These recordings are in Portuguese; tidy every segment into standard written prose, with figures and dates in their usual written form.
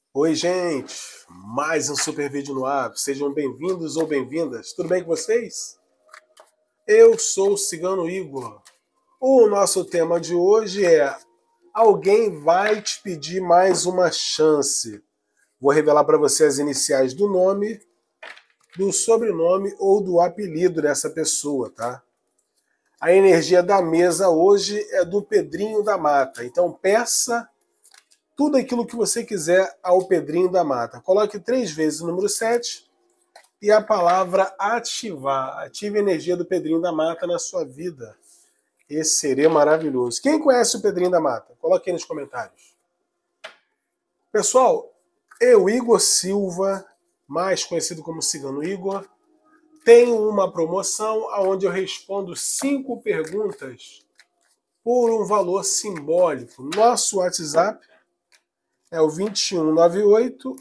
Oi, gente! Mais um super vídeo no ar. Sejam bem-vindos ou bem-vindas. Tudo bem com vocês? Eu sou o Cigano Igor. O nosso tema de hoje é: alguém vai te pedir mais uma chance. Vou revelar para você as iniciais do nome, do sobrenome ou do apelido dessa pessoa, tá? A energia da mesa hoje é do Pedrinho da Mata. Então peça tudo aquilo que você quiser ao Pedrinho da Mata. Coloque 3 vezes o número 7 e a palavra ativar. Ative a energia do Pedrinho da Mata na sua vida. Esse seria maravilhoso. Quem conhece o Pedrinho da Mata? Coloque aí nos comentários. Pessoal, eu, Igor Silva, mais conhecido como Cigano Igor, tenho uma promoção onde eu respondo 5 perguntas por um valor simbólico. Nosso WhatsApp é o 2198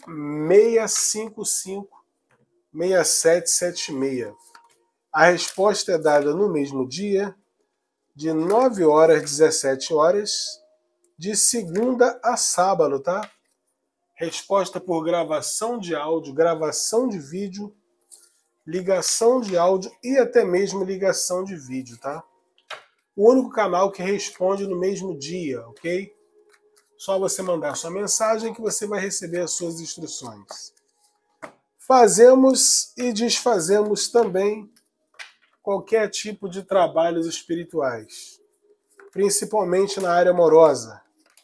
655 6776. A resposta é dada no mesmo dia, de 9 horas às 17 horas, de segunda a sábado, tá? Resposta por gravação de áudio, gravação de vídeo, ligação de áudio e até mesmo ligação de vídeo, tá? O único canal que responde no mesmo dia, ok? Só você mandar sua mensagem que você vai receber as suas instruções. Fazemos e desfazemos também qualquer tipo de trabalhos espirituais, principalmente na área amorosa.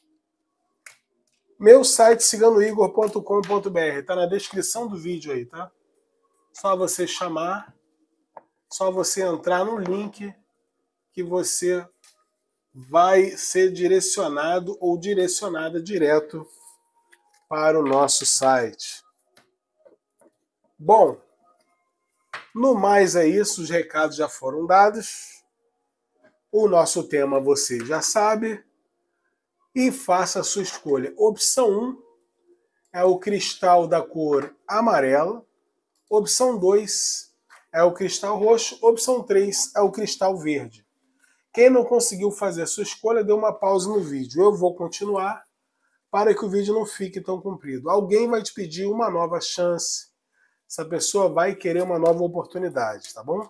Meu site ciganoigor.com.br está na descrição do vídeo aí, tá? Só você chamar, só você entrar no link que você vai ser direcionado ou direcionada direto para o nosso site. Bom, no mais é isso, os recados já foram dados. O nosso tema você já sabe. E faça a sua escolha. Opção 1 é o cristal da cor amarela. Opção 2 é o cristal roxo. Opção 3 é o cristal verde. Quem não conseguiu fazer a sua escolha, dê uma pausa no vídeo. Eu vou continuar para que o vídeo não fique tão comprido. Alguém vai te pedir uma nova chance. Essa pessoa vai querer uma nova oportunidade, tá bom?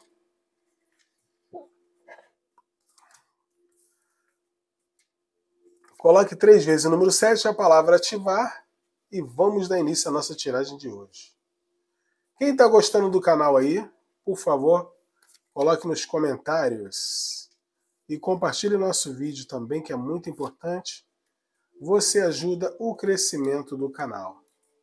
Coloque 3 vezes o número 7, a palavra ativar, e vamos dar início à nossa tiragem de hoje. Quem está gostando do canal aí, por favor, coloque nos comentários e compartilhe nosso vídeo também, que é muito importante. Você ajuda o crescimento do canal.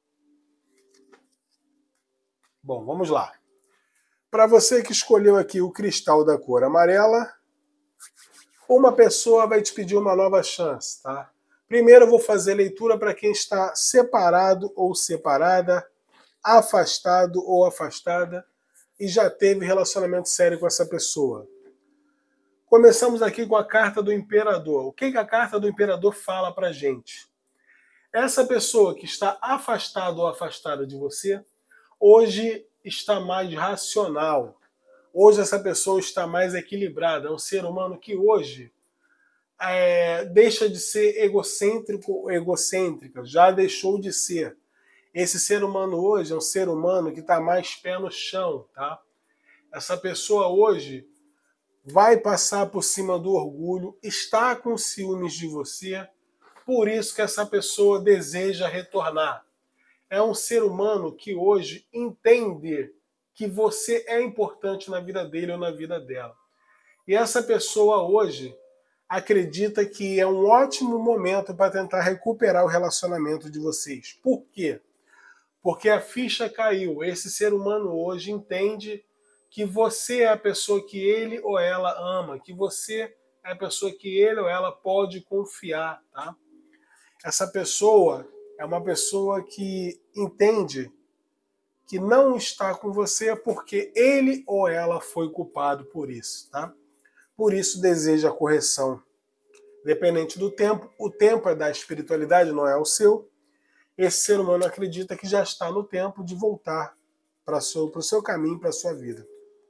Bom, vamos lá. Para você que escolheu aqui o cristal da cor amarela, uma pessoa vai te pedir uma nova chance, tá? Primeiro eu vou fazer leitura para quem está separado ou separada, afastado ou afastada e já teve relacionamento sério com essa pessoa. Começamos aqui com a carta do Imperador. O que a carta do Imperador fala pra gente? Essa pessoa que está afastado ou afastada de você, hoje está mais racional. Hoje essa pessoa está mais equilibrada. É um ser humano que hoje deixa de ser egocêntrico ou egocêntrica. Já deixou de ser. Esse ser humano hoje é um ser humano que está mais pé no chão, tá? Essa pessoa hoje vai passar por cima do orgulho, está com ciúmes de você, por isso que essa pessoa deseja retornar. É um ser humano que hoje entende que você é importante na vida dele ou na vida dela. E essa pessoa hoje acredita que é um ótimo momento para tentar recuperar o relacionamento de vocês. Por quê? Porque a ficha caiu. Esse ser humano hoje entende que você é a pessoa que ele ou ela ama, que você é a pessoa que ele ou ela pode confiar, tá? Essa pessoa é uma pessoa que entende que não está com você porque ele ou ela foi culpado por isso, tá? Por isso deseja a correção. Dependente do tempo, o tempo é da espiritualidade, não é o seu. Esse ser humano acredita que já está no tempo de voltar para o seu caminho, para a sua vida.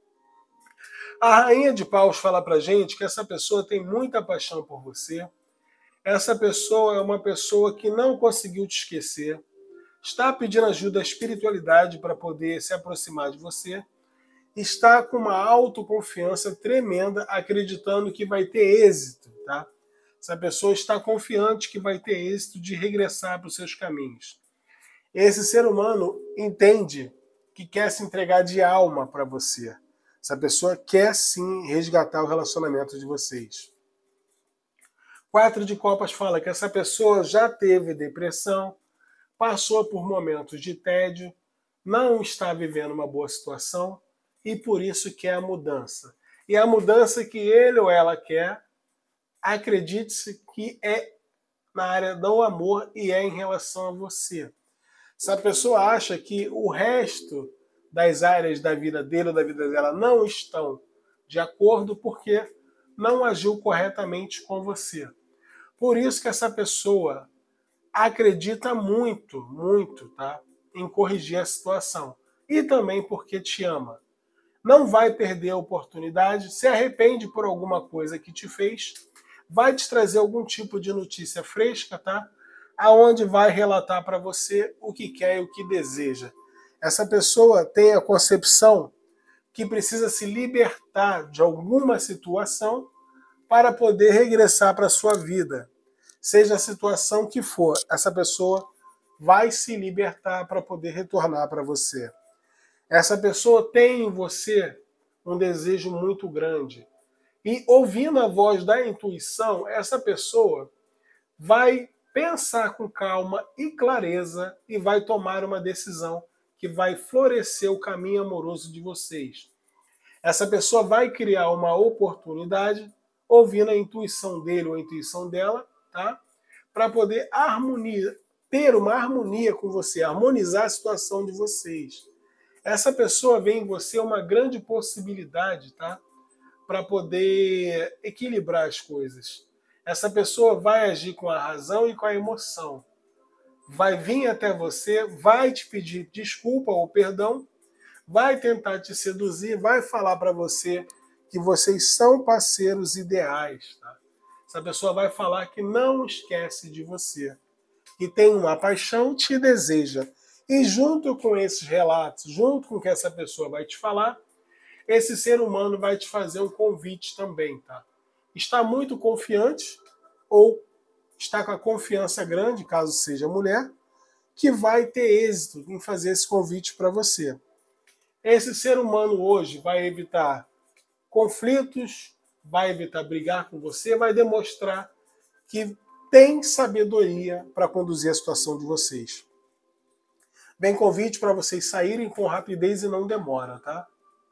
A Rainha de Paus fala pra gente que essa pessoa tem muita paixão por você. Essa pessoa é uma pessoa que não conseguiu te esquecer. está pedindo ajuda à espiritualidade para poder se aproximar de você, está com uma autoconfiança tremenda, acreditando que vai ter êxito, tá? Essa pessoa está confiante que vai ter êxito de regressar para os seus caminhos. Esse ser humano entende que quer se entregar de alma para você. Essa pessoa quer sim resgatar o relacionamento de vocês. 4 de copas fala que essa pessoa já teve depressão, passou por momentos de tédio, não está vivendo uma boa situação e por isso quer a mudança. E a mudança que ele ou ela quer, acredite-se que é na área do amor e é em relação a você. Essa pessoa acha que o resto das áreas da vida dele ou da vida dela não estão de acordo porque não agiu corretamente com você. Por isso que essa pessoa acredita muito, tá, em corrigir a situação. E também porque te ama. Não vai perder a oportunidade, se arrepende por alguma coisa que te fez, vai te trazer algum tipo de notícia fresca, tá? Aonde vai relatar para você o que quer e o que deseja. Essa pessoa tem a concepção que precisa se libertar de alguma situação para poder regressar para a sua vida. Seja a situação que for, essa pessoa vai se libertar para poder retornar para você. Essa pessoa tem em você um desejo muito grande. E ouvindo a voz da intuição, essa pessoa vai pensar com calma e clareza e vai tomar uma decisão que vai florescer o caminho amoroso de vocês. Essa pessoa vai criar uma oportunidade, ouvindo a intuição dele ou a intuição dela, tá? Para poder ter uma harmonia com você, harmonizar a situação de vocês. Essa pessoa vê em você uma grande possibilidade, tá? Para poder equilibrar as coisas. Essa pessoa vai agir com a razão e com a emoção. Vai vir até você, vai te pedir desculpa ou perdão, vai tentar te seduzir, vai falar para você que vocês são parceiros ideais. Tá? Essa pessoa vai falar que não esquece de você, que tem uma paixão, te deseja. E junto com esses relatos, junto com o que essa pessoa vai te falar, esse ser humano vai te fazer um convite também, tá? Está muito confiante ou está com a confiança grande, caso seja mulher, que vai ter êxito em fazer esse convite para você. Esse ser humano hoje vai evitar conflitos, vai evitar brigar com você, vai demonstrar que tem sabedoria para conduzir a situação de vocês. Vem convite para vocês saírem com rapidez e não demora, tá?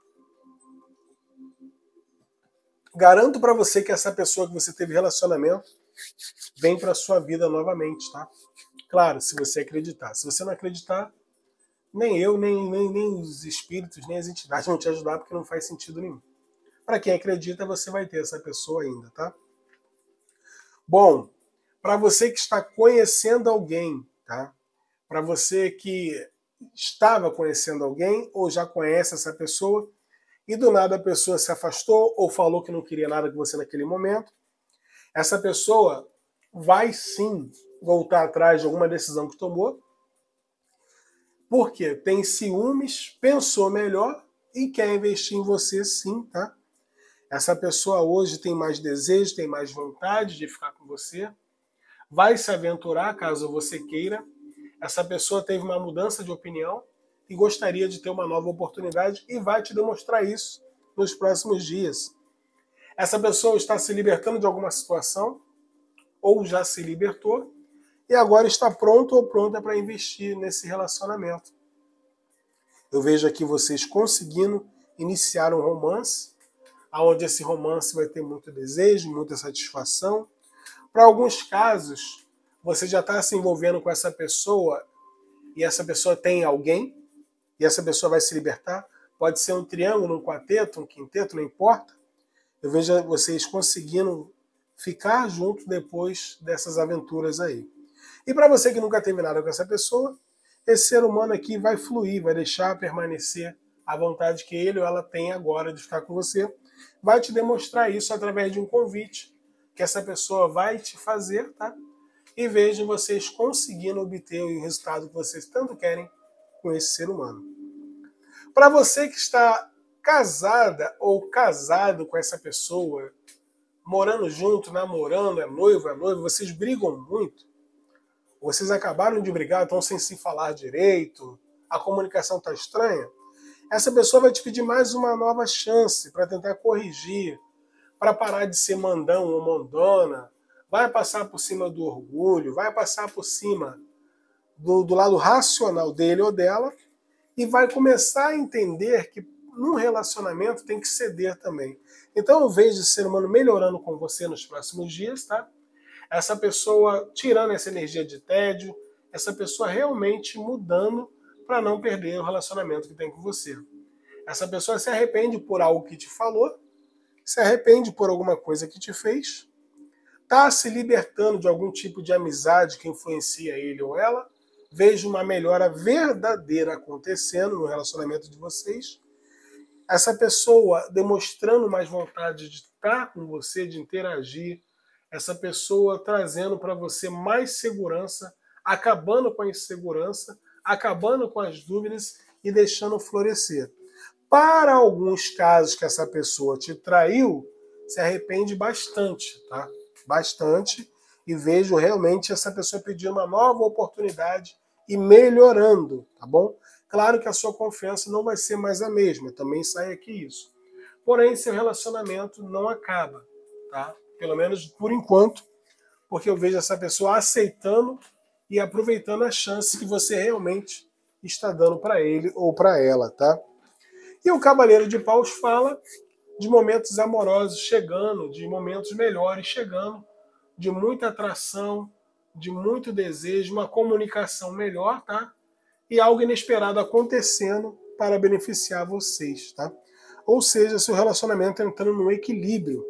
Garanto para você que essa pessoa que você teve relacionamento vem para sua vida novamente, tá? Claro, se você acreditar. Se você não acreditar, nem eu, nem os espíritos, nem as entidades vão te ajudar, porque não faz sentido nenhum. Para quem acredita, você vai ter essa pessoa ainda, tá? Bom, para você que está conhecendo alguém, tá? Para você que estava conhecendo alguém ou já conhece essa pessoa e do nada a pessoa se afastou ou falou que não queria nada com você naquele momento, essa pessoa vai sim voltar atrás de alguma decisão que tomou, porque tem ciúmes, pensou melhor e quer investir em você sim, tá? Essa pessoa hoje tem mais desejo, tem mais vontade de ficar com você, vai se aventurar caso você queira. Essa pessoa teve uma mudança de opinião e gostaria de ter uma nova oportunidade e vai te demonstrar isso nos próximos dias. Essa pessoa está se libertando de alguma situação ou já se libertou e agora está pronto ou pronta para investir nesse relacionamento. Eu vejo aqui vocês conseguindo iniciar um romance, onde esse romance vai ter muito desejo, muita satisfação. Para alguns casos, você já está se envolvendo com essa pessoa e essa pessoa tem alguém e essa pessoa vai se libertar. Pode ser um triângulo, um quarteto, um quinteto, não importa. Eu vejo vocês conseguindo ficar junto depois dessas aventuras aí. E para você que nunca teve nada com essa pessoa, esse ser humano aqui vai fluir, vai deixar permanecer a vontade que ele ou ela tem agora de ficar com você. Vai te demonstrar isso através de um convite que essa pessoa vai te fazer, tá? e vejo vocês conseguindo obter o resultado que vocês tanto querem com esse ser humano. Para você que está casada ou casado com essa pessoa, morando junto, namorando, é noivo, vocês brigam muito, vocês acabaram de brigar, estão sem se falar direito, a comunicação está estranha, essa pessoa vai te pedir mais uma nova chance para tentar corrigir, para parar de ser mandão ou mandona, vai passar por cima do orgulho, vai passar por cima do lado racional dele ou dela e vai começar a entender que num relacionamento tem que ceder também. Então eu vejo esse ser humano melhorando com você nos próximos dias, tá? Essa pessoa tirando essa energia de tédio, essa pessoa realmente mudando para não perder o relacionamento que tem com você. Essa pessoa se arrepende por algo que te falou, se arrepende por alguma coisa que te fez, está se libertando de algum tipo de amizade que influencia ele ou ela, vejo uma melhora verdadeira acontecendo no relacionamento de vocês, essa pessoa demonstrando mais vontade de estar com você, de interagir, essa pessoa trazendo para você mais segurança, acabando com a insegurança, acabando com as dúvidas e deixando florescer. Para alguns casos que essa pessoa te traiu, se arrepende bastante, tá? Bastante, e vejo realmente essa pessoa pedindo uma nova oportunidade e melhorando, tá bom? Claro que a sua confiança não vai ser mais a mesma, também sai aqui isso. Porém, seu relacionamento não acaba, tá? Pelo menos por enquanto, porque eu vejo essa pessoa aceitando e aproveitando a chance que você realmente está dando para ele ou para ela, tá? E o Cavaleiro de Paus fala de momentos amorosos chegando, de momentos melhores chegando, de muita atração, de muito desejo, uma comunicação melhor, tá? E algo inesperado acontecendo para beneficiar vocês, tá? Ou seja, seu relacionamento entrando num equilíbrio.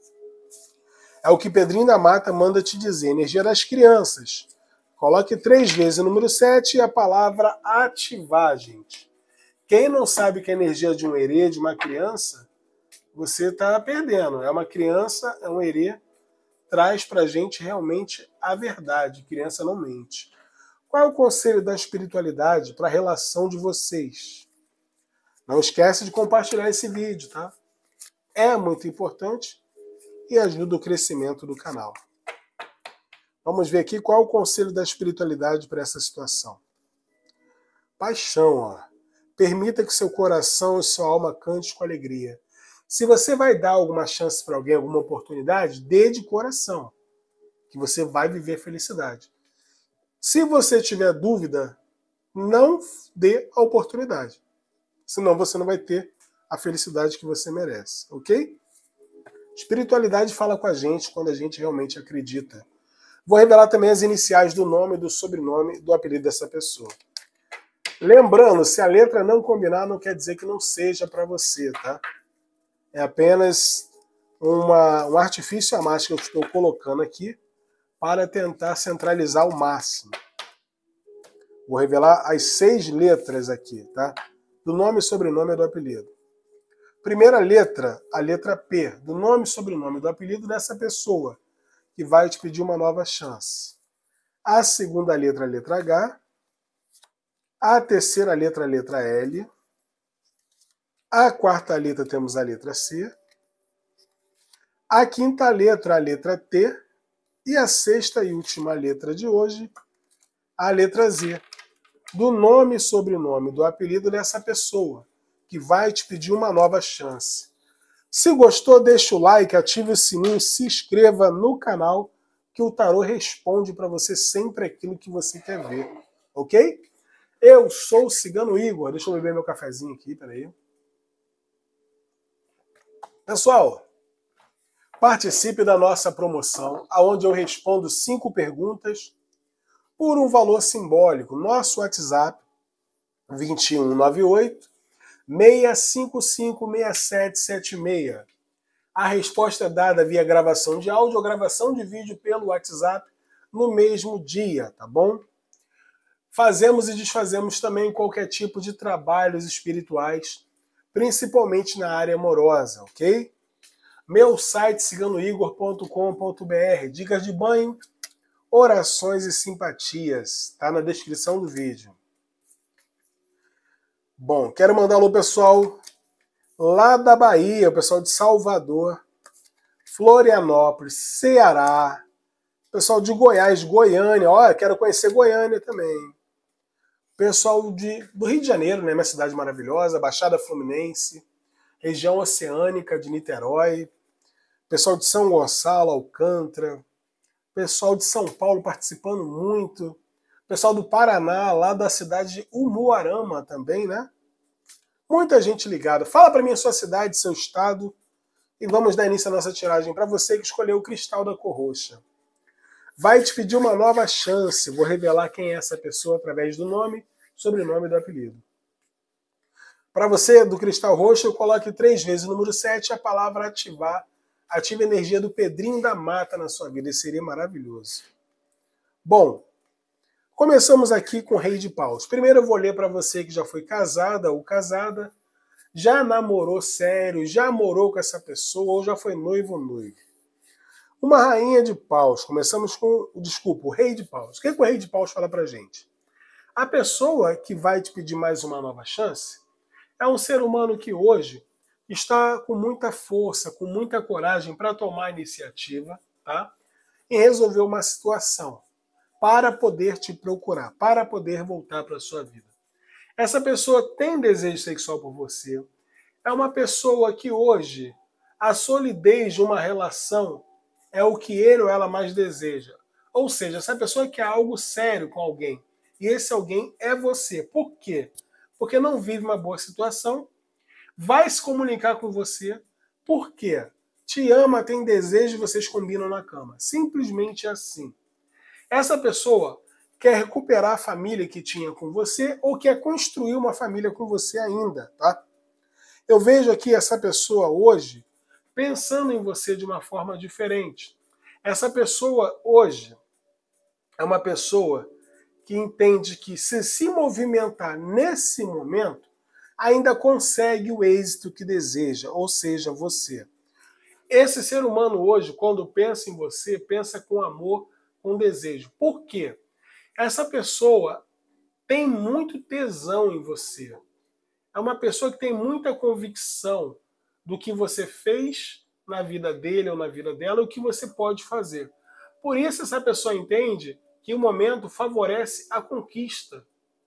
É o que Pedrinho da Mata manda te dizer. Energia das crianças. Coloque 3 vezes o número 7 e a palavra ativar, gente. Quem não sabe que a energia de um herê, de uma criança, você está perdendo. É uma criança, é um herê, traz pra gente realmente a verdade. Criança não mente. Qual é o conselho da espiritualidade para a relação de vocês? Não esquece de compartilhar esse vídeo, tá? É muito importante e ajuda o crescimento do canal. Vamos ver aqui qual é o conselho da espiritualidade para essa situação. Paixão, ó. Permita que seu coração e sua alma cante com alegria. Se você vai dar alguma chance para alguém, alguma oportunidade, dê de coração, que você vai viver felicidade. Se você tiver dúvida, não dê a oportunidade. Senão você não vai ter a felicidade que você merece, ok? Espiritualidade fala com a gente quando a gente realmente acredita. Vou revelar também as iniciais do nome, do sobrenome, do apelido dessa pessoa. Lembrando, se a letra não combinar, não quer dizer que não seja para você, tá? É apenas um artifício a mais que eu estou colocando aqui para tentar centralizar ao máximo. Vou revelar as 6 letras aqui, tá? Do nome, sobrenome e do apelido. Primeira letra, a letra P, do nome, sobrenome e do apelido dessa pessoa, que vai te pedir uma nova chance. A segunda letra, a letra H. A terceira letra, a letra L. A quarta letra, temos a letra C. A quinta letra, a letra T. E a sexta e última letra de hoje, a letra Z. Do nome, sobrenome, do apelido dessa pessoa, que vai te pedir uma nova chance. Se gostou, deixa o like, ative o sininho, se inscreva no canal, que o tarô responde para você sempre aquilo que você quer ver, ok? Eu sou o Cigano Igor, deixa eu beber meu cafezinho aqui, peraí. Pessoal, participe da nossa promoção, onde eu respondo 5 perguntas por um valor simbólico. Nosso WhatsApp, 2198 655 6776. A resposta é dada via gravação de áudio ou gravação de vídeo pelo WhatsApp no mesmo dia, tá bom? Fazemos e desfazemos também qualquer tipo de trabalhos espirituais, principalmente na área amorosa, ok? Meu site ciganoigor.com.br, dicas de banho, orações e simpatias. Tá na descrição do vídeo. Bom, quero mandar alô pessoal lá da Bahia, o pessoal de Salvador, Florianópolis, Ceará, pessoal de Goiás, Goiânia. Olha, quero conhecer Goiânia também. Pessoal do Rio de Janeiro, né, minha cidade maravilhosa, Baixada Fluminense, região oceânica de Niterói, pessoal de São Gonçalo, Alcântara, pessoal de São Paulo participando muito, pessoal do Paraná, lá da cidade de Umuarama também, né? Muita gente ligada. Fala para mim a sua cidade, seu estado, e vamos dar início à nossa tiragem para você que escolheu o cristal da cor roxa. Vai te pedir uma nova chance. Vou revelar quem é essa pessoa através do nome, sobrenome e do apelido. Para você, do cristal roxo, eu coloque 3 vezes o número 7 a palavra ativar. Ative a energia do Pedrinho da Mata na sua vida. Isso seria maravilhoso. Bom, começamos aqui com o Rei de Paus. Primeiro eu vou ler para você que já foi casada ou casada, já namorou sério, já morou com essa pessoa ou já foi noivo ou noivo. Uma rainha de paus. Começamos com, o Rei de Paus. O que o Rei de Paus fala pra gente? A pessoa que vai te pedir mais uma nova chance é um ser humano que hoje está com muita força, com muita coragem para tomar a iniciativa, tá? E resolver uma situação para poder te procurar, para poder voltar para a sua vida. Essa pessoa tem desejo sexual por você. É uma pessoa que hoje a solidez de uma relação é o que ele ou ela mais deseja. Ou seja, essa pessoa quer algo sério com alguém. E esse alguém é você. Por quê? Porque não vive uma boa situação, vai se comunicar com você. Por quê? Te ama, tem desejo e vocês combinam na cama. Simplesmente assim. Essa pessoa quer recuperar a família que tinha com você ou quer construir uma família com você ainda, tá? Eu vejo aqui essa pessoa hoje pensando em você de uma forma diferente. Essa pessoa hoje é uma pessoa que entende que se movimentar nesse momento, ainda consegue o êxito que deseja, ou seja, você. Esse ser humano hoje, quando pensa em você, pensa com amor, com desejo. Por quê? Essa pessoa tem muito tesão em você. É uma pessoa que tem muita convicção do que você fez na vida dele ou na vida dela, o que você pode fazer. Por isso essa pessoa entende que o momento favorece a conquista.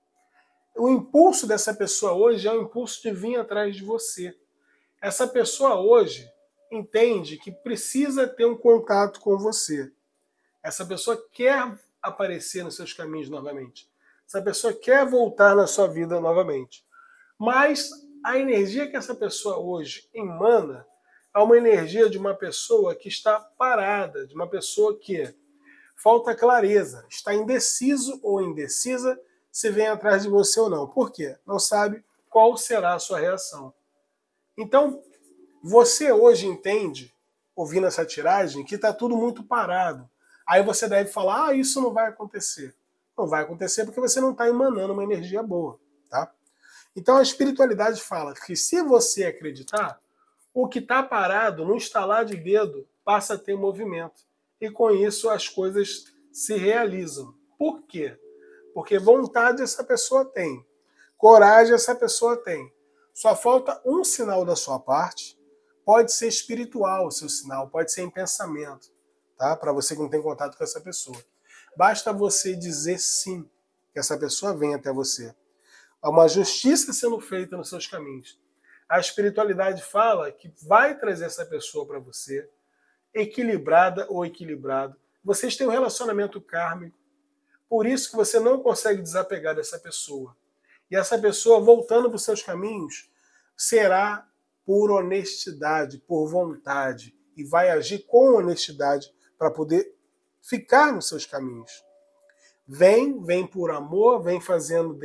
O impulso dessa pessoa hoje é o impulso de vir atrás de você. Essa pessoa hoje entende que precisa ter um contato com você. Essa pessoa quer aparecer nos seus caminhos novamente. Essa pessoa quer voltar na sua vida novamente. Mas a energia que essa pessoa hoje emana é uma energia de uma pessoa que está parada, de uma pessoa que falta clareza, está indeciso ou indecisa se vem atrás de você ou não. Por quê? Não sabe qual será a sua reação. Então, você hoje entende, ouvindo essa tiragem, que está tudo muito parado. Aí você deve falar, isso não vai acontecer. Não vai acontecer porque você não está emanando uma energia boa, tá? Então a espiritualidade fala que se você acreditar, o que está parado, no estalar de dedo, passa a ter movimento. E com isso as coisas se realizam. Por quê? Porque vontade essa pessoa tem. Coragem essa pessoa tem. Só falta um sinal da sua parte. Pode ser espiritual o seu sinal, pode ser em pensamento, tá? Para você que não tem contato com essa pessoa. Basta você dizer sim, que essa pessoa vem até você. Há uma justiça sendo feita nos seus caminhos. A espiritualidade fala que vai trazer essa pessoa para você, equilibrada ou equilibrado. Vocês têm um relacionamento kármico, por isso que você não consegue desapegar dessa pessoa. E essa pessoa, voltando para os seus caminhos, será por honestidade, por vontade, e vai agir com honestidade para poder ficar nos seus caminhos. Vem por amor, vem fazendo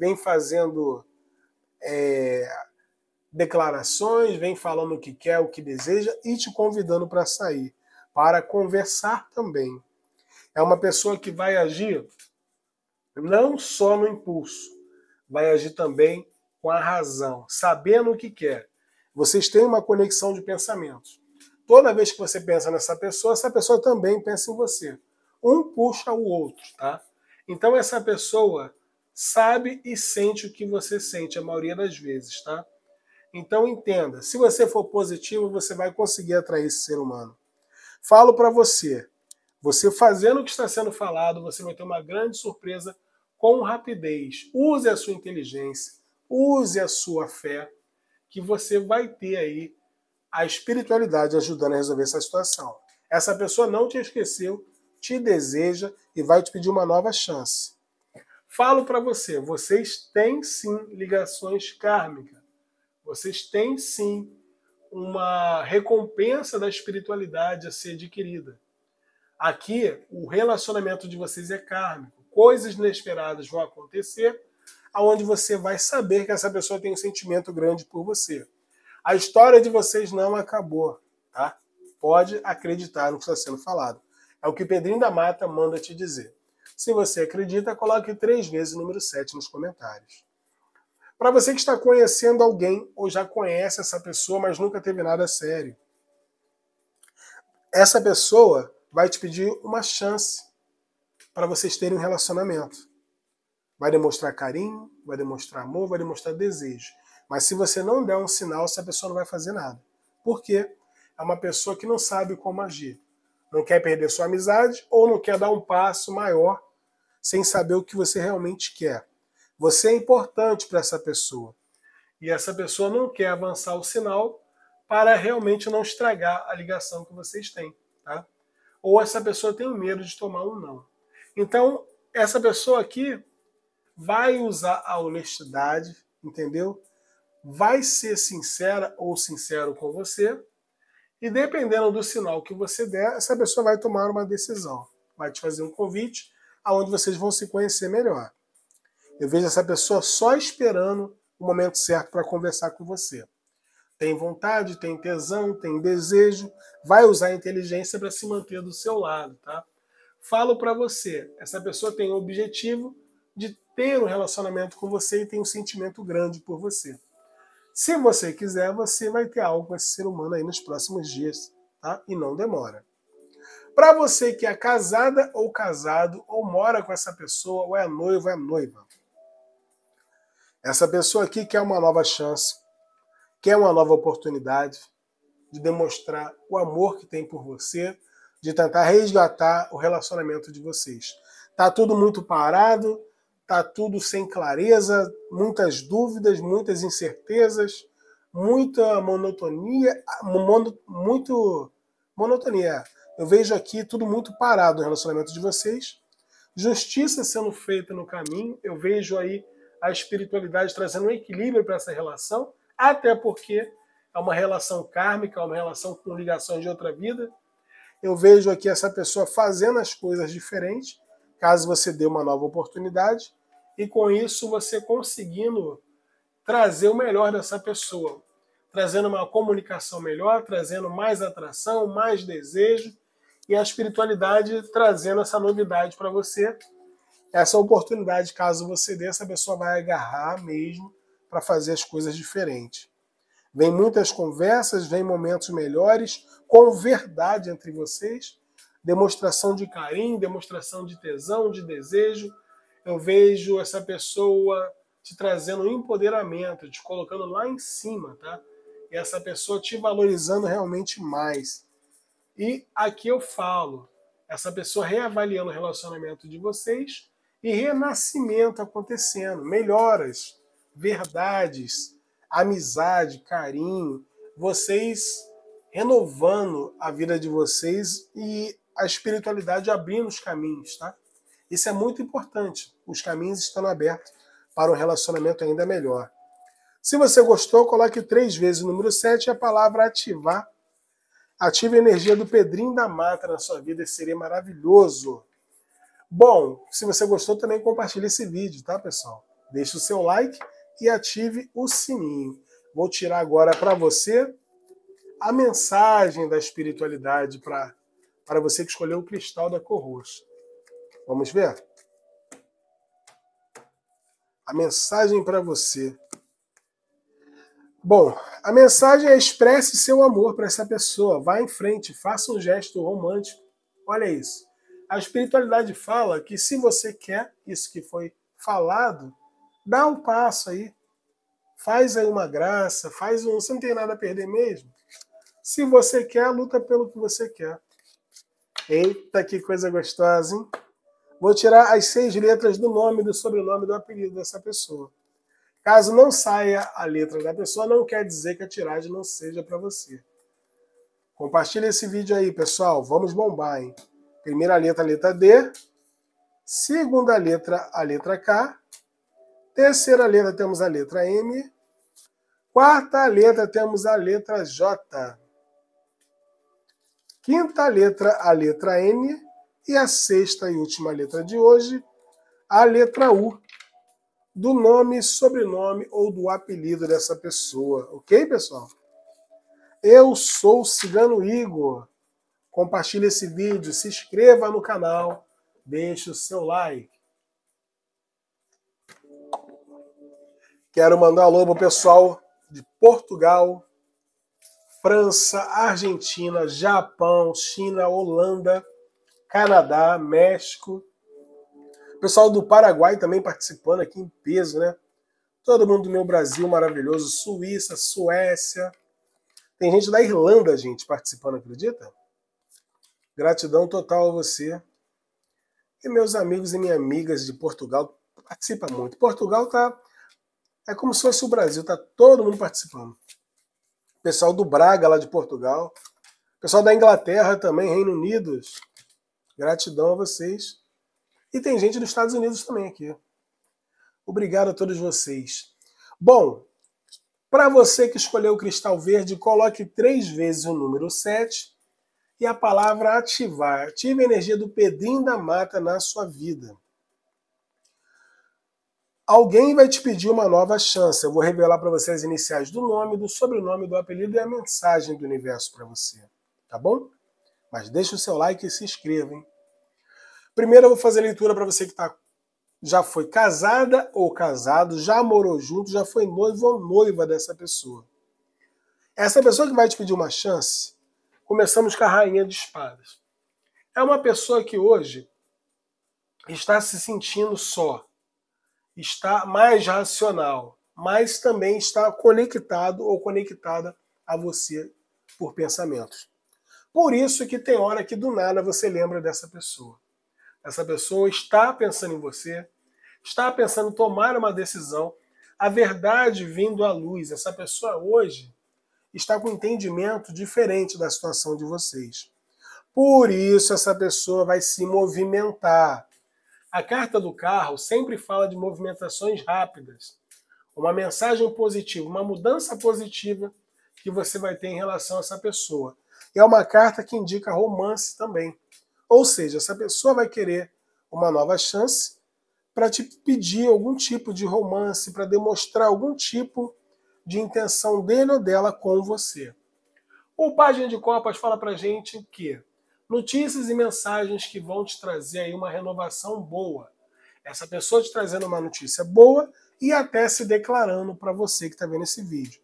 declarações, vem falando o que quer, o que deseja e te convidando para sair, para conversar também. É uma pessoa que vai agir não só no impulso, vai agir também com a razão, sabendo o que quer. Vocês têm uma conexão de pensamentos. Toda vez que você pensa nessa pessoa, essa pessoa também pensa em você. Um puxa o outro, tá? Então essa pessoa sabe e sente o que você sente a maioria das vezes, tá? Então entenda, se você for positivo, você vai conseguir atrair esse ser humano. Falo para você, você fazendo o que está sendo falado, você vai ter uma grande surpresa com rapidez. Use a sua inteligência, use a sua fé, que você vai ter aí a espiritualidade ajudando a resolver essa situação. Essa pessoa não te esqueceu, te deseja e vai te pedir uma nova chance. Falo para você, vocês têm sim ligações kármicas. Vocês têm sim uma recompensa da espiritualidade a ser adquirida. Aqui, o relacionamento de vocês é kármico. Coisas inesperadas vão acontecer, aonde você vai saber que essa pessoa tem um sentimento grande por você. A história de vocês não acabou, tá? Pode acreditar no que está sendo falado. É o que Pedrinho da Mata manda te dizer. Se você acredita, coloque 3 vezes o número 7 nos comentários. Para você que está conhecendo alguém ou já conhece essa pessoa, mas nunca teve nada sério, essa pessoa vai te pedir uma chance para vocês terem um relacionamento. Vai demonstrar carinho, vai demonstrar amor, vai demonstrar desejo. Mas se você não der um sinal, essa pessoa não vai fazer nada. Por quê? É uma pessoa que não sabe como agir. Não quer perder sua amizade ou não quer dar um passo maior sem saber o que você realmente quer. Você é importante para essa pessoa. E essa pessoa não quer avançar o sinal para realmente não estragar a ligação que vocês têm. Tá? Ou essa pessoa tem medo de tomar um não. Então, essa pessoa aqui vai usar a honestidade, entendeu? Vai ser sincera ou sincero com você. E dependendo do sinal que você der, essa pessoa vai tomar uma decisão. Vai te fazer um convite aonde vocês vão se conhecer melhor. Eu vejo essa pessoa só esperando o momento certo para conversar com você. Tem vontade, tem tesão, tem desejo, vai usar a inteligência para se manter do seu lado, tá? Falo para você, essa pessoa tem o objetivo de ter um relacionamento com você e tem um sentimento grande por você. Se você quiser, você vai ter algo com esse ser humano aí nos próximos dias, tá? E não demora. Para você que é casada ou casado, ou mora com essa pessoa, ou é noivo ou é noiva, essa pessoa aqui quer uma nova chance, quer uma nova oportunidade de demonstrar o amor que tem por você, de tentar resgatar o relacionamento de vocês. Tá tudo muito parado, tá tudo sem clareza, muitas dúvidas, muitas incertezas, muita monotonia, monotonia. Eu vejo aqui tudo muito parado no relacionamento de vocês. Justiça sendo feita no caminho, eu vejo aí a espiritualidade trazendo um equilíbrio para essa relação, até porque é uma relação kármica, é uma relação com ligações de outra vida. Eu vejo aqui essa pessoa fazendo as coisas diferentes, caso você dê uma nova oportunidade, e com isso você conseguindo trazer o melhor dessa pessoa, trazendo uma comunicação melhor, trazendo mais atração, mais desejo, e a espiritualidade trazendo essa novidade para você. Essa oportunidade, caso você dê, essa pessoa vai agarrar mesmo para fazer as coisas diferentes. Vem muitas conversas, vem momentos melhores, com verdade entre vocês, demonstração de carinho, demonstração de tesão, de desejo. Eu vejo essa pessoa te trazendo um empoderamento, te colocando lá em cima, tá? E essa pessoa te valorizando realmente mais. E aqui eu falo, essa pessoa reavaliando o relacionamento de vocês e renascimento acontecendo, melhoras, verdades, amizade, carinho, vocês renovando a vida de vocês e a espiritualidade abrindo os caminhos, tá? Isso é muito importante, os caminhos estão abertos para um relacionamento ainda melhor. Se você gostou, coloque 3 vezes o número 7 e a palavra ativar. Ative a energia do Pedrinho da Mata na sua vida, seria maravilhoso. Bom, se você gostou, também compartilhe esse vídeo, tá, pessoal? Deixe o seu like e ative o sininho. Vou tirar agora para você a mensagem da espiritualidade para você que escolheu o cristal da cor roxa. Vamos ver? A mensagem para você. Bom, a mensagem é: expresse seu amor para essa pessoa. Vá em frente, faça um gesto romântico. Olha isso. A espiritualidade fala que se você quer isso que foi falado, dá um passo aí. Faz aí uma graça, você não tem nada a perder mesmo. Se você quer, luta pelo que você quer. Eita, que coisa gostosa, hein? Vou tirar as 6 letras do nome, do sobrenome, do apelido dessa pessoa. Caso não saia a letra da pessoa, não quer dizer que a tiragem não seja para você. Compartilha esse vídeo aí, pessoal. Vamos bombar, hein? Primeira letra, a letra D. Segunda letra, a letra K. Terceira letra, temos a letra M. Quarta letra, temos a letra J. Quinta letra, a letra N. E a sexta e última letra de hoje, a letra U. Do nome, sobrenome ou do apelido dessa pessoa. Ok, pessoal? Eu sou o Cigano Igor. Compartilhe esse vídeo, se inscreva no canal, deixe o seu like. Quero mandar um alô pro pessoal de Portugal, França, Argentina, Japão, China, Holanda, Canadá, México. Pessoal do Paraguai também participando aqui em peso, né? Todo mundo do meu Brasil maravilhoso, Suíça, Suécia. Tem gente da Irlanda, gente, participando, acredita? Gratidão total a você. E meus amigos e minhas amigas de Portugal participam muito. Portugal é como se fosse o Brasil, tá todo mundo participando. Pessoal do Braga, lá de Portugal. Pessoal da Inglaterra também, Reino Unido. Gratidão a vocês. E tem gente dos Estados Unidos também aqui. Obrigado a todos vocês. Bom, para você que escolheu o cristal verde, coloque 3 vezes o número 7 e a palavra ativar. Ative a energia do Pedrinho da Mata na sua vida. Alguém vai te pedir uma nova chance. Eu vou revelar para você as iniciais do nome, do sobrenome, do apelido e a mensagem do universo para você. Tá bom? Mas deixa o seu like e se inscreva, hein? Primeiro eu vou fazer a leitura para você que já foi casada ou casado, já morou junto, já foi noivo ou noiva dessa pessoa. Essa pessoa que vai te pedir uma chance, começamos com a Rainha de Espadas. É uma pessoa que hoje está se sentindo só, está mais racional, mas também está conectado ou conectada a você por pensamentos. Por isso que tem hora que do nada você lembra dessa pessoa. Essa pessoa está pensando em você, está pensando em tomar uma decisão, a verdade vindo à luz. Essa pessoa hoje está com um entendimento diferente da situação de vocês. Por isso essa pessoa vai se movimentar. A carta do carro sempre fala de movimentações rápidas, uma mensagem positiva, uma mudança positiva que você vai ter em relação a essa pessoa. E é uma carta que indica romance também. Ou seja, essa pessoa vai querer uma nova chance para te pedir algum tipo de romance, para demonstrar algum tipo de intenção dele ou dela com você. O Página de Copas fala para gente que notícias e mensagens que vão te trazer aí uma renovação boa. Essa pessoa te trazendo uma notícia boa e até se declarando para você que está vendo esse vídeo.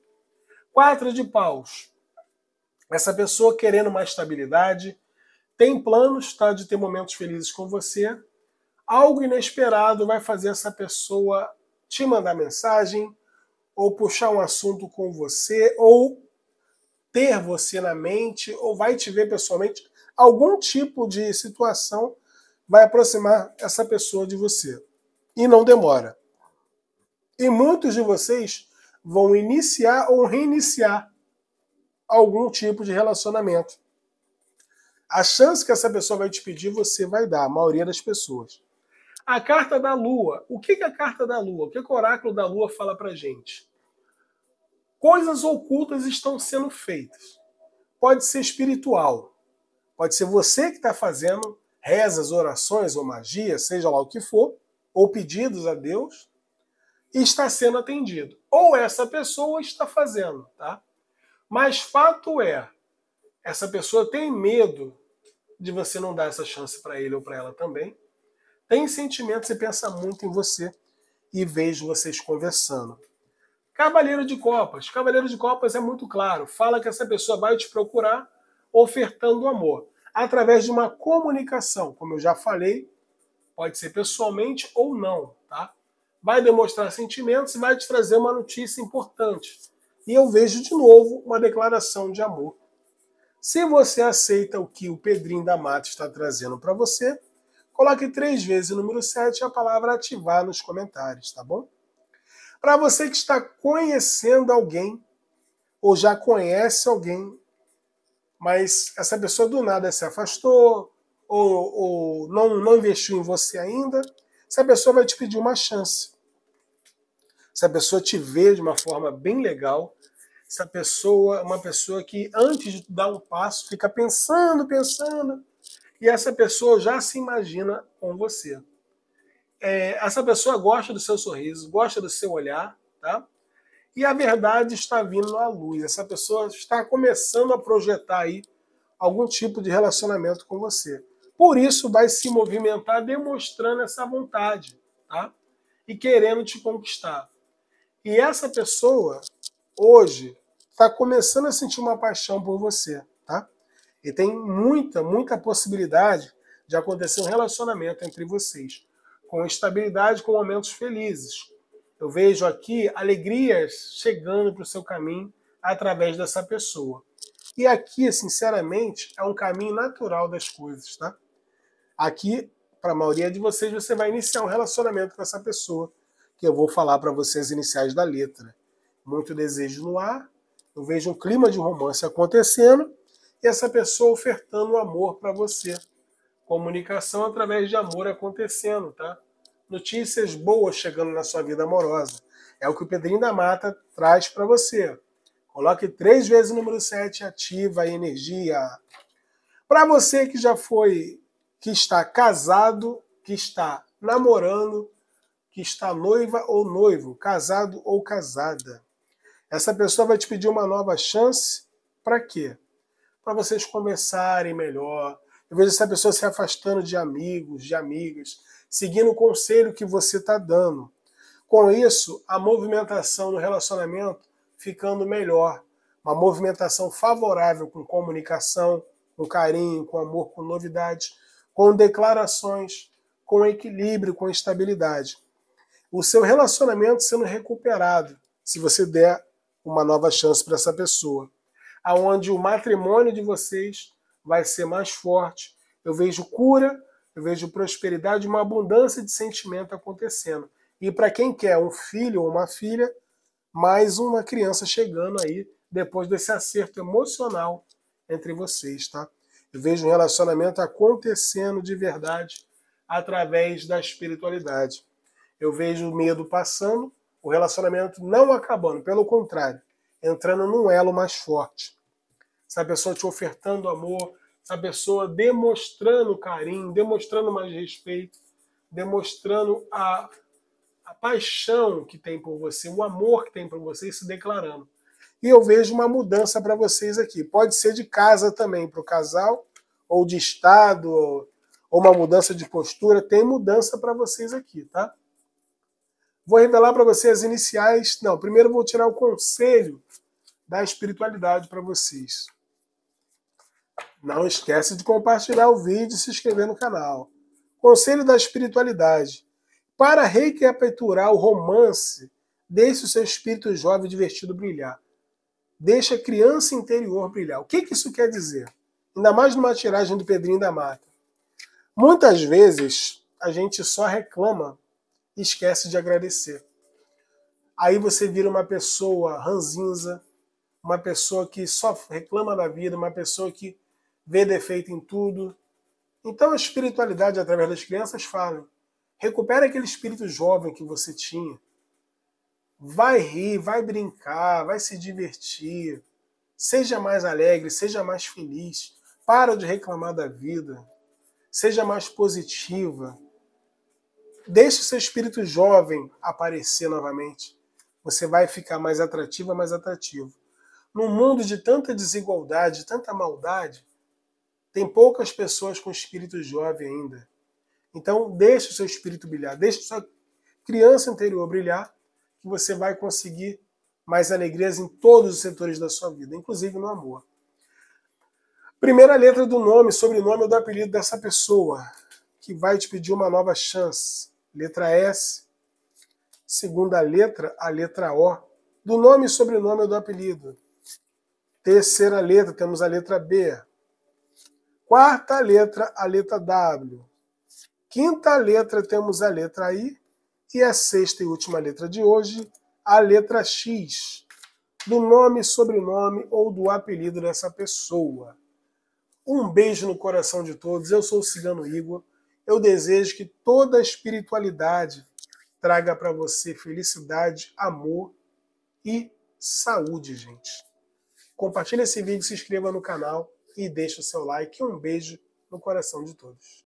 4 de paus. Essa pessoa querendo uma estabilidade, tem planos, tá, de ter momentos felizes com você. Algo inesperado vai fazer essa pessoa te mandar mensagem, ou puxar um assunto com você, ou ter você na mente, ou vai te ver pessoalmente. Algum tipo de situação vai aproximar essa pessoa de você. E não demora. E muitos de vocês vão iniciar ou reiniciar algum tipo de relacionamento. A chance que essa pessoa vai te pedir, você vai dar, a maioria das pessoas. A carta da Lua. O que é a carta da Lua? O que o oráculo da Lua fala pra gente? Coisas ocultas estão sendo feitas. Pode ser espiritual. Pode ser você que está fazendo rezas, orações ou magia, seja lá o que for, ou pedidos a Deus, e está sendo atendido. Ou essa pessoa está fazendo, tá? Mas fato é, essa pessoa tem medo de você não dar essa chance para ele ou para ela também. Tem sentimentos e pensa muito em você e vejo vocês conversando. Cavaleiro de Copas. Cavaleiro de Copas é muito claro. Fala que essa pessoa vai te procurar ofertando amor. através de uma comunicação, como eu já falei, pode ser pessoalmente ou não, tá? Vai demonstrar sentimentos e vai te trazer uma notícia importante. E eu vejo de novo uma declaração de amor. Se você aceita o que o Pedrinho da Mata está trazendo para você, coloque 3 vezes o número 7 e a palavra ativar nos comentários, tá bom? Para você que está conhecendo alguém, ou já conhece alguém, mas essa pessoa do nada se afastou, ou não investiu em você ainda, essa pessoa vai te pedir uma chance. Se a pessoa te vê de uma forma bem legal, essa pessoa é uma pessoa que antes de dar um passo fica pensando, e essa pessoa já se imagina com você. Essa pessoa gosta do seu sorriso, gosta do seu olhar, tá? E a verdade está vindo à luz. Essa pessoa está começando a projetar aí algum tipo de relacionamento com você. Por isso vai se movimentar demonstrando essa vontade, tá? E querendo te conquistar. E essa pessoa, hoje, está começando a sentir uma paixão por você, tá? E tem muita possibilidade de acontecer um relacionamento entre vocês, com estabilidade, com momentos felizes. Eu vejo aqui alegrias chegando para o seu caminho através dessa pessoa. E aqui, sinceramente, é um caminho natural das coisas, tá? Aqui, para a maioria de vocês, você vai iniciar um relacionamento com essa pessoa, que eu vou falar para vocês as iniciais da letra. Muito desejo no ar, eu vejo um clima de romance acontecendo e essa pessoa ofertando amor para você. Comunicação através de amor acontecendo, tá? Notícias boas chegando na sua vida amorosa. É o que o Pedrinho da Mata traz para você. Coloque 3 vezes o número 7, ativa a energia. Para você que já foi, que está casado, que está namorando, que está noiva ou noivo, casado ou casada. Essa pessoa vai te pedir uma nova chance. Para quê? Para vocês conversarem melhor. Eu vejo essa pessoa se afastando de amigos, de amigas, seguindo o conselho que você está dando. Com isso, a movimentação no relacionamento ficando melhor. Uma movimentação favorável com comunicação, com carinho, com amor, com novidades, com declarações, com equilíbrio, com estabilidade. O seu relacionamento sendo recuperado, se você der uma nova chance para essa pessoa. Aonde o matrimônio de vocês vai ser mais forte. Eu vejo cura, eu vejo prosperidade, uma abundância de sentimento acontecendo. E para quem quer um filho ou uma filha, mais uma criança chegando aí, depois desse acerto emocional entre vocês, tá? Eu vejo um relacionamento acontecendo de verdade através da espiritualidade. Eu vejo o medo passando, o relacionamento não acabando, pelo contrário, entrando num elo mais forte. Essa pessoa te ofertando amor, essa pessoa demonstrando carinho, demonstrando mais respeito, demonstrando a paixão que tem por você, o amor que tem por você e se declarando. E eu vejo uma mudança para vocês aqui. Pode ser de casa também, para o casal, ou de estado, ou uma mudança de postura. Tem mudança para vocês aqui, tá? Vou revelar para vocês as iniciais. Não, primeiro vou tirar o conselho da espiritualidade para vocês. Não esquece de compartilhar o vídeo e se inscrever no canal. Conselho da espiritualidade. Para recapitular o romance, deixe o seu espírito jovem e divertido brilhar. Deixe a criança interior brilhar. O que isso quer dizer? Ainda mais numa tiragem do Pedrinho da Mata. Muitas vezes a gente só reclama e esquece de agradecer. Aí você vira uma pessoa ranzinza, uma pessoa que só reclama da vida, uma pessoa que vê defeito em tudo. Então a espiritualidade, através das crianças, fala: recupere aquele espírito jovem que você tinha. Vai rir, vai brincar, vai se divertir. Seja mais alegre, seja mais feliz. Para de reclamar da vida. Seja mais positiva. Deixe o seu espírito jovem aparecer novamente. Você vai ficar mais atrativa, mais atrativo. Num mundo de tanta desigualdade, de tanta maldade, tem poucas pessoas com espírito jovem ainda. Então, deixe o seu espírito brilhar, deixe a sua criança interior brilhar, que você vai conseguir mais alegrias em todos os setores da sua vida, inclusive no amor. Primeira letra do nome, sobrenome ou do apelido dessa pessoa que vai te pedir uma nova chance. Letra S. Segunda letra, a letra O. Do nome, sobrenome ou do apelido. Terceira letra, temos a letra B. Quarta letra, a letra W. Quinta letra, temos a letra I. E a sexta e última letra de hoje, a letra X. Do nome, sobrenome ou do apelido dessa pessoa. Um beijo no coração de todos. Eu sou o Cigano Igor. Eu desejo que toda a espiritualidade traga para você felicidade, amor e saúde, gente. Compartilhe esse vídeo, se inscreva no canal e deixe o seu like. Um beijo no coração de todos.